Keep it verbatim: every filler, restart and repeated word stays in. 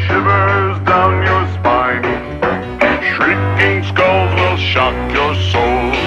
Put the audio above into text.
shivers down your spine. Shrieking skulls will shock your soul.